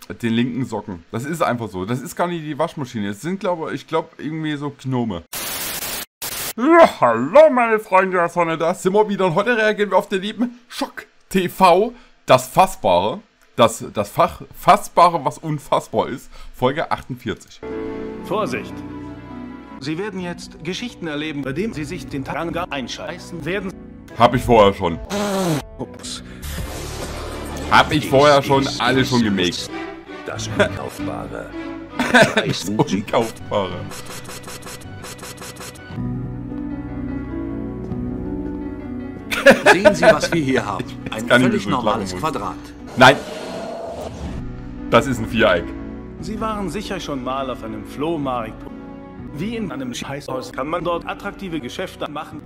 den linken Socken. Das ist einfach so. Das ist gar nicht die Waschmaschine. Es sind, ich glaube, irgendwie so Gnome. Ja, hallo meine Freunde der Sonne, da sind wir wieder und heute reagieren wir auf den lieben Schock TV, das Fassbare, das Fassbare, was unfassbar ist, Folge 48. Vorsicht! Sie werden jetzt Geschichten erleben, bei denen Sie sich den Tanga einscheißen werden. Hab ich vorher schon. Ups. Hab ich vorher schon alle schon gemägt. Das Unkaufbare. Das Unkaufbare. Sehen Sie, was wir hier haben. Ein völlig normales Quadrat. Nein. Das ist ein Viereck. Sie waren sicher schon mal auf einem Flohmarkt. Wie in einem Scheißhaus kann man dort attraktive Geschäfte machen.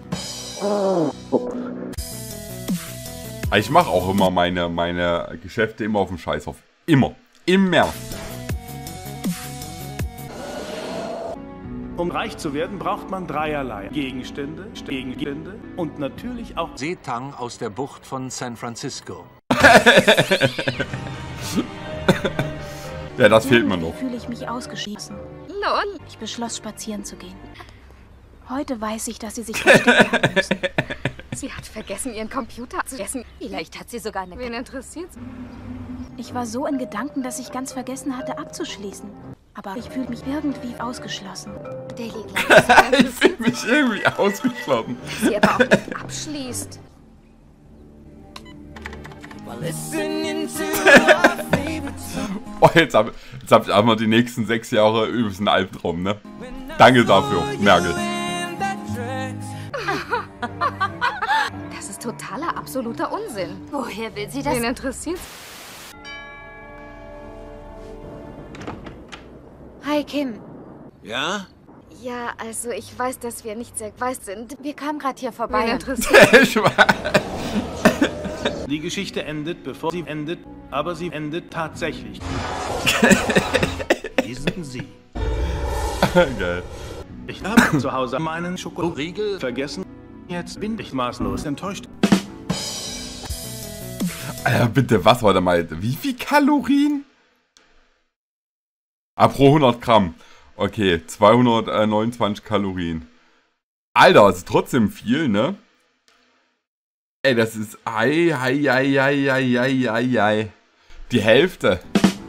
Ich mache auch immer meine Geschäfte immer auf dem Scheißhof. Immer. Immer. Um reich zu werden, braucht man dreierlei. Gegenstände und natürlich auch Seetang aus der Bucht von San Francisco. Ja, das fehlt mir noch. Fühle ich mich ausgeschlossen. Lol. Ich beschloss, spazieren zu gehen. Heute weiß ich, dass sie sich versteckt haben müssen. Sie hat vergessen, ihren Computer zu essen. Vielleicht hat sie sogar eine... Wen interessiert's? Ich war so in Gedanken, dass ich ganz vergessen hatte, abzuschließen. Aber ich fühle mich irgendwie ausgeschlossen. Daily Life. Ich fühle mich irgendwie ausgeschlossen. Sie aber auch nicht abschließt. Oh, jetzt hab ich einmal die nächsten 6 Jahre übelst einen Albtraum, ne? Danke dafür, Merkel. Das ist totaler, absoluter Unsinn. Woher will sie das? Wen interessiert's? Hi, Kim. Ja? Ja, also ich weiß, dass wir nicht sehr weiß sind. Wir kamen gerade hier vorbei. Wen interessiert? die Geschichte endet, bevor sie endet, aber sie endet tatsächlich. Lesen Sie. Geil. Ich habe zu Hause meinen Schokoriegel vergessen. Jetzt bin ich maßlos enttäuscht. Alter, bitte, was war da mal? Wie viel Kalorien? Ah, pro 100 Gramm. Okay, 229 Kalorien. Alter, das ist trotzdem viel, ne? Ey, das ist... Ei. Die Hälfte.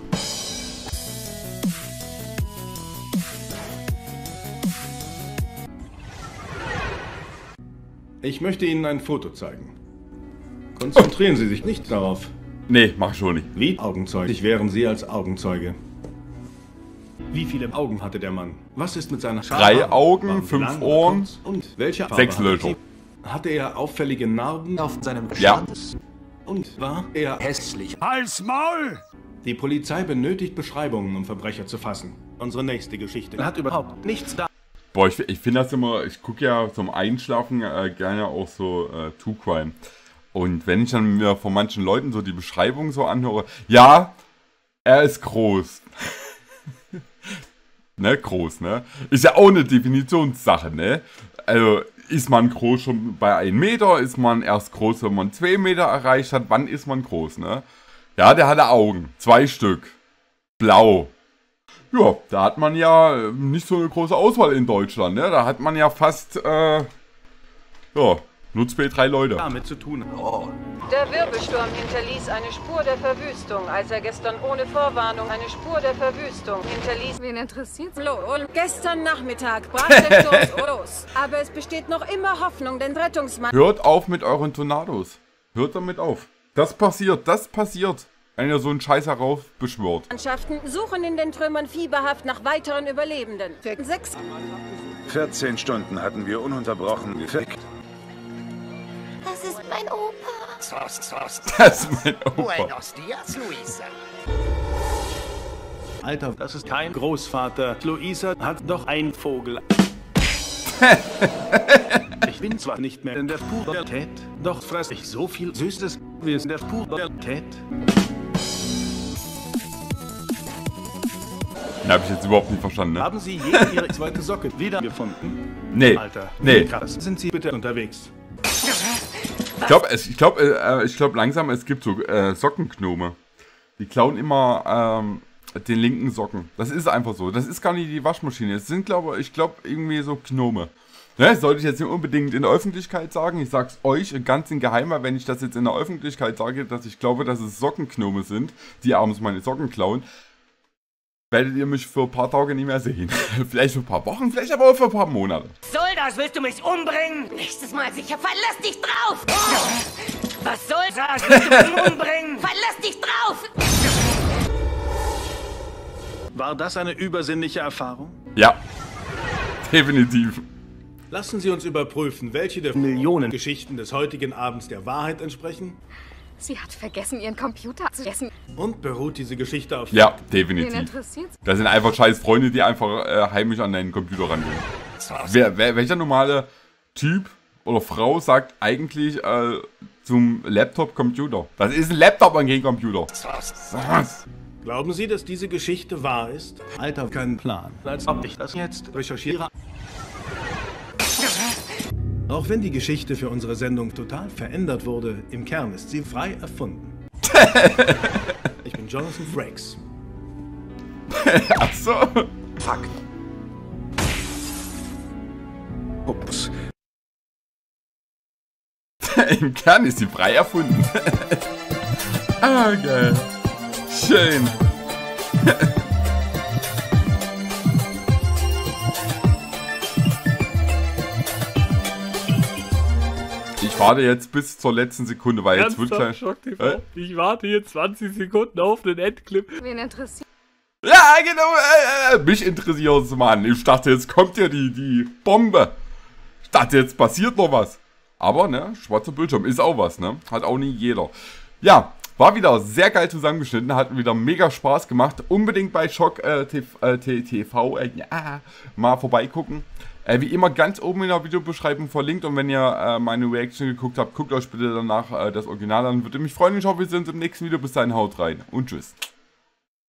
Ich möchte Ihnen ein Foto zeigen. Konzentrieren Sie sich nicht darauf. Nee, mach ich schon nicht. Wie Augenzeuge wären Sie als Augenzeuge. Wie viele Augen hatte der Mann? Was ist mit seiner Schale? 3 Augen, 5 Ohren, und welche Farbe 6 Löcher. Hatte er auffällige Narben Auf seinem Ja. und war er hässlich. Halt's Maul! Die Polizei benötigt Beschreibungen, um Verbrecher zu fassen. Unsere nächste Geschichte hat überhaupt nichts da. Boah, ich finde das immer, ich gucke ja zum Einschlafen gerne auch so True Crime. Und wenn ich dann mir von manchen Leuten so die Beschreibung so anhöre, ja, er ist groß. Ne, groß, ne? Ist ja auch eine Definitionssache, ne? Also, ist man groß schon bei 1 Meter? Ist man erst groß, wenn man 2 Meter erreicht hat? Wann ist man groß, ne? Ja, der hatte Augen. 2 Stück. Blau. Ja, da hat man ja nicht so eine große Auswahl in Deutschland, ne? Da hat man ja fast, ja, nur 2, 3 Leute. Damit zu tun. Oh. Der Wirbelsturm hinterließ eine Spur der Verwüstung, als er gestern ohne Vorwarnung eine Spur der Verwüstung hinterließ. Wen interessiert's? Und gestern Nachmittag brach der Sturm los. Aber es besteht noch immer Hoffnung, denn Rettungsmann... Hört auf mit euren Tornados. Hört damit auf. Das passiert, wenn ihr so einen Scheiß heraufbeschwört. Mannschaften suchen in den Trümmern fieberhaft nach weiteren Überlebenden. 14 Stunden hatten wir ununterbrochen gefickt. Das ist mein Opa. Das ist mein Opa. Buenos dias, Luisa. Alter, das ist kein Großvater. Luisa hat doch einen Vogel. Ich bin zwar nicht mehr in der Pubertät, doch fress ich so viel Süßes wie in der Pubertät. Den habe ich jetzt überhaupt nicht verstanden, ne? Haben Sie je Ihre zweite Socke wiedergefunden? Nee. Alter, Nee. krass. Sind Sie bitte unterwegs? Ich glaube langsam, es gibt so Sockengnome. Die klauen immer den linken Socken. Das ist einfach so. Das ist gar nicht die Waschmaschine. Es sind, ich glaube, irgendwie so Gnome. Ne, sollte ich jetzt nicht unbedingt in der Öffentlichkeit sagen. Ich sag's euch ganz in Geheimer, wenn ich das jetzt in der Öffentlichkeit sage, dass ich glaube, dass es Sockengnome sind, die abends meine Socken klauen, werdet ihr mich für ein paar Tage nicht mehr sehen. Vielleicht für ein paar Wochen, vielleicht aber auch für ein paar Monate. Soll das? Willst du mich umbringen? Nächstes Mal sicher. Verlass dich drauf! Was soll das? Willst du mich umbringen? Verlass dich drauf! War das eine übersinnliche Erfahrung? Ja, definitiv. Lassen Sie uns überprüfen, welche der Millionen Geschichten des heutigen Abends der Wahrheit entsprechen. Sie hat vergessen, ihren Computer zu essen. Und beruht diese Geschichte auf... Ja, Wen definitiv. interessiert's? Das sind einfach scheiß Freunde, die einfach heimisch an deinen Computer rangehen. Welcher normale Typ oder Frau sagt eigentlich zum Laptop Computer? Das ist ein Laptop und kein Computer. Was? Glauben Sie, dass diese Geschichte wahr ist? Alter, keinen Plan. Als ob ich das jetzt recherchiere. Auch wenn die Geschichte für unsere Sendung total verändert wurde, im Kern ist sie frei erfunden. Ich bin Jonathan Frakes. Ach so. Fakt. Ups. Im Kern ist sie frei erfunden. Ah, geil. Schön. Ich warte jetzt bis zur letzten Sekunde, weil jetzt wird gleich... Schock TV. Ich warte hier 20 Sekunden auf den Endclip. Wen interessiert? Ja, genau. Mich interessiert es, Mann. Ich dachte, jetzt kommt ja die Bombe. Ich dachte, jetzt passiert noch was. Aber, ne, schwarzer Bildschirm ist auch was, ne? Hat auch nie jeder. Ja, war wieder sehr geil zusammengeschnitten. Hat wieder mega Spaß gemacht. Unbedingt bei Schock TV mal vorbeigucken. Wie immer ganz oben in der Videobeschreibung verlinkt. Und wenn ihr meine Reaction geguckt habt, guckt euch bitte danach das Original an. Würde mich freuen. Ich hoffe, wir sehen uns im nächsten Video. Bis dahin, haut rein und tschüss.